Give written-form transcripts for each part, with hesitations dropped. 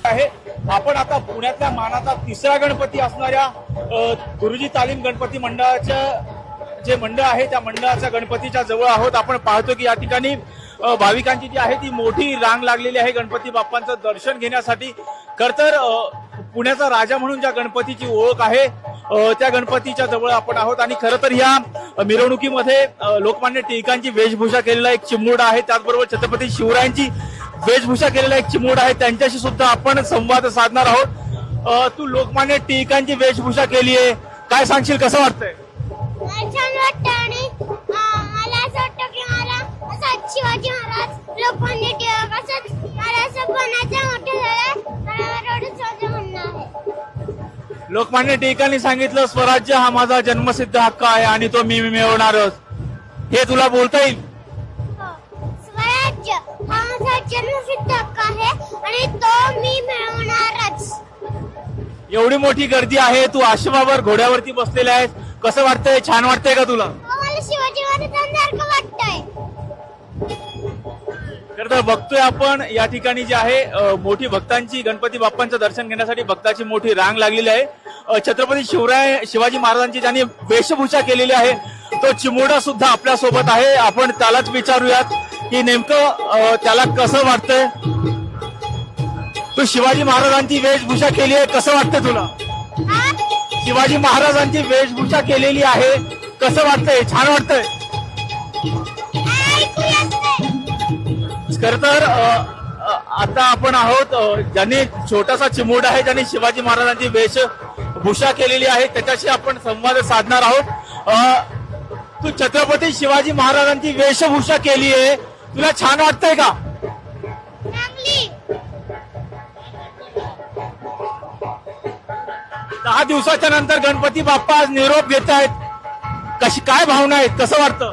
आहे। आपण आता पुण्यातल्या मानाचा तिसरा गणपती असणाऱ्या गुरुजी तालीम गणपती मंडळाच्या जे मंडळ आहे त्या मंडळाच्या गणपतीच्या जवळ आहोत। आपण पाहतो की या ठिकाणी भाविकांची जी आहे ती मोठी रांग लागलेली आहे गणपती बाप्पांचं दर्शन घेण्यासाठी। खर तर पुण्याचा राजा म्हणून ज्या गणपतीची ओळख आहे त्या गणपतीच्या जवळ आपण आहोत आणि खरं तर या मिरवणुकीमध्ये लोकमान्य टिळकांची वेशभूषा केलेला एक चिमूड आहे, त्याचबरोबर छत्रपती शिवरायांची वेशभूषा केलेला एक चिमूड आहे, त्यांच्याशी सुद्धा आपण संवाद साधणार आहोत। तू लोकमान्य टिळकांची वेशभूषा केली आहे, काय सांगशील, कसं वाटतंय? छान वाटतं आणि मला असं वाटतं की मला असं शिवाजी महाराज लोकमान्य टिळक असंच मला असं बनायचं मोठं झालं मला एवढंच माझं म्हणणं आहे। लोकमान्य टिळकांनी सांगितलं स्वराज्य हा माझा जन्मसिद्ध हक्क आहे आणि तो मी मिळवणारच, हे तुला बोलता येईल? स्वराज्य हा माझा जन्मसिद्ध हक्क आहे आणि तो मी मिळवणारच। एवढी मोठी गर्दी आहे, तू आश्वावर घोड्यावरती बसलेला आहेस, कसं वाटतंय? छान वाटतंय का तुला? मला शिवाजी महाराजांसारखं वाटतंय। तर बघतोय आपण या ठिकाणी जे आहे मोठी भक्तांची गणपती बाप्पांचं दर्शन घेण्यासाठी भक्तांची मोठी रांग लागलेली आहे। छत्रपती शिवाजी महाराजांची ज्यांनी वेशभूषा केलेली आहे तो चिमुरडा सुद्धा आपल्या सोबत आहे। आपण त्यालाच विचारूयात की नेमकं त्याला कसं वाटतंय। तू शिवाजी महाराजांची वेशभूषा केली आहे, कसं वाटतंय तुला? शिवाजी महाराजांची वेशभूषा केलेली आहे, कसं वाटतंय? छान वाटतंय? खर तर आता आपण आहोत ज्यांनी छोटासा चिमूड आहे, ज्यांनी शिवाजी महाराजांची वेशभूषा केलेली आहे, त्याच्याशी आपण संवाद साधणार आहोत। तू छत्रपती शिवाजी महाराजांची वेशभूषा केली आहे, तुला छान वाटतंय का? 10 दिवसाच्या नंतर गणपती बाप्पा आज निरोप घेत आहेत, कशी काय भावना आहेत, कसं वाटतं?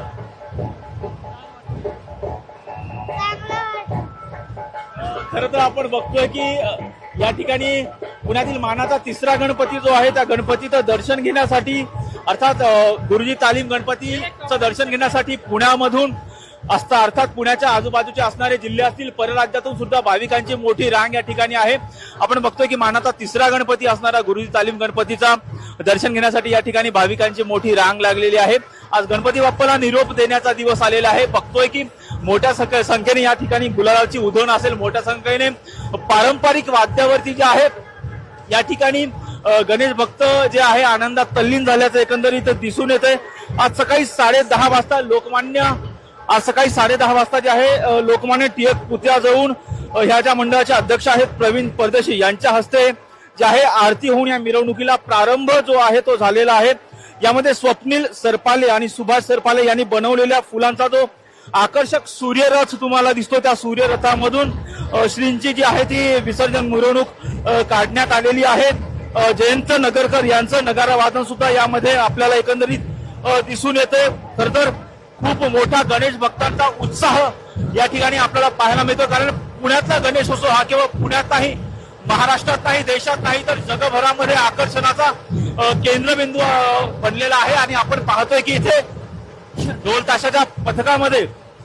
खरं तर आपण बघतोय की या ठिकाणी पुण्यातील मानाचा तिसरा गणपती जो आहे त्या गणपतीचं दर्शन घेण्यासाठी अर्थात गुरुजी तालीम गणपतीचं दर्शन घेण्यासाठी पुण्यामधून अर्थात पुण्याच्या आजूबाजूचे असणारे जिल्हे असतील, परराज्यातून सुद्धा भाविकांची मोठी रांग या ठिकाणी आहे। आपण बघतोय की मानाचा तिसरा गणपती असणारा गुरुजी तालीम गणपतीचा दर्शन घेण्यासाठी या ठिकाणी भाविकांची मोठी रांग लागलेली आहे। आज गणपती बाप्पाला निरोप देण्याचा दिवस आलेला आहे। बघतोय की मोठ्या संख्येने या ठिकाणी गुलालाची उधळण असेल, मोठ्या संख्येने पारंपरिक वाद्यावरती जे आहे या ठिकाणी गणेश भक्त जे आहे आनंदात तल्लीन झाल्याचं एकंदरीत दिसून येतंय। आज सकाळी 10:30 वाजता आज सकाळी 10:30 वाजता जे आहे लोकमान्य टिळक पुतळ्याजवळून ह्या ज्या मंडळाचे अध्यक्ष आहेत प्रवीण परदेशी यांच्या हस्ते जे आहे आरती होऊन या मिरवणुकीला प्रारंभ जो आहे तो झालेला आहे। यामध्ये स्वप्नील सरपाले आणि सुभाष सरपाले यांनी बनवलेल्या फुलांचा जो आकर्षक सूर्यरथ तुम्हाला दिसतो, त्या सूर्यरथामधून श्रींची जी आहे ती विसर्जन मिरवणूक काढण्यात आलेली आहे। जयंत नगरकर यांचं नगारा वादन सुद्धा यामध्ये आपल्याला एकंदरीत दिसून येते। खर तर खूप मोठा गणेश भक्तांचा उत्साह या ठिकाणी आपल्याला पाहायला मिळतो, कारण पुण्यातला गणेशोत्सव हा केवळ पुण्यात नाही, महाराष्ट्रात नाही, देशात नाही तर जगभरामध्ये आकर्षणाचा केंद्रबिंदू बनलेला आहे। आणि आपण पाहतोय की इथे ढोल ताशाच्या पथकामध्ये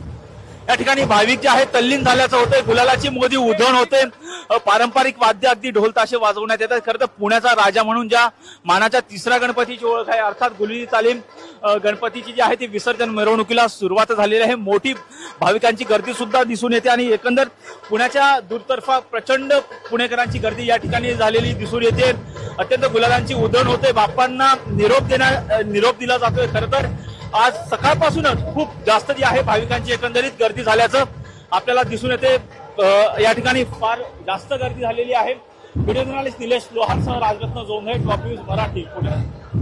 या ठिकाणी भाविक जे आहेत तल्लीन झाल्याचं होतंय, गुलालाची मोदी उधळण होते, पारंपरिक वाद्य अगदी ढोल ताशे वाजवण्यात येतात। खरं तर पुण्याचा राजा म्हणून ज्या मानाच्या तिसऱ्या गणपतीची ओळख आहे अर्थात गुरुजी तालीम गणपतीची जी आहे ती विसर्जन मिरवणुकीला सुरुवात झालेली आहे। मोठी भाविकांची गर्दी सुद्धा दिसून येते आणि एकंदर पुण्याच्या दूरतर्फा प्रचंड पुणेकरांची गर्दी या ठिकाणी झालेली दिसून येते। अत्यंत गुलालांची उधळण होते, बाप्पांना निरोप दिला जातोय। खरं तर आज सकाळपासूनच खूप जास्त जी आहे भाविकांची एकंदरीत गर्दी झाल्याचं आपल्याला दिसून येते। या ठिकाणी फार जास्त गर्दी झालेली आहे। व्हिडिओ जर्नलिस्ट निलेश लोहारसह राजरत्न जोंधळे, टॉप न्यूज मराठी, पुणे।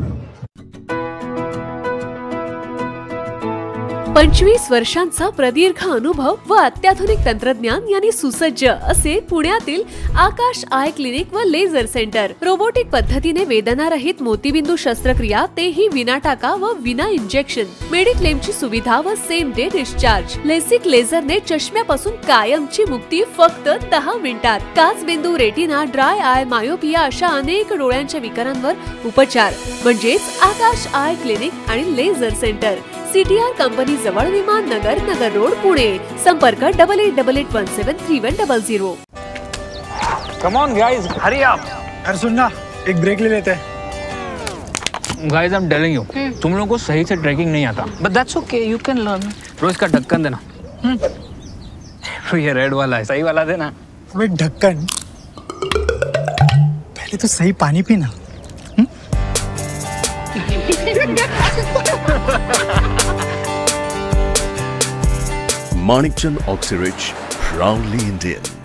25 वर्षांचा प्रदीर्घ अनुभव व अत्याधुनिक तंत्रज्ञान यांनी सुसज्ज असे पुण्यातील आकाश आय क्लिनिक व लेझर सेंटर। रोबोटिक पद्धतीने वेदनारहित मोतीबिंदू शस्त्रक्रिया, तेही विना टाका व विना इंजेक्शन। मेडिक्लेमची सुविधा व सेम डे डिस्चार्ज। लेसिक लेझरने चष्म्यापासून कायमची मुक्ती फक्त 10 मिनिटात। काचबिंदू, रेटिना, ड्राय आय, मायोपिया अशा अनेक डोळ्यांच्या विकारांवर उपचार म्हणजेच आकाश आय क्लिनिक आणि लेझर सेंटर। CTR कंपनी जवळ, विमान नगर रोड, पुणे। संपर्क 8888173100। Come on guys, hurry up. अरे सुन ना, एक ब्रेक ले लेते हैं. Guys, I'm telling you, तुम लोगों को सही से ट्रैकिंग नहीं आता. But that's okay, you can learn. रोज का ढक्कन देना. तो ये रेड वाला है, सही वाला देना. अबे ढक्कन, पहले तो सही पानी पीना. Manikchand Oxyrich, proudly Indian.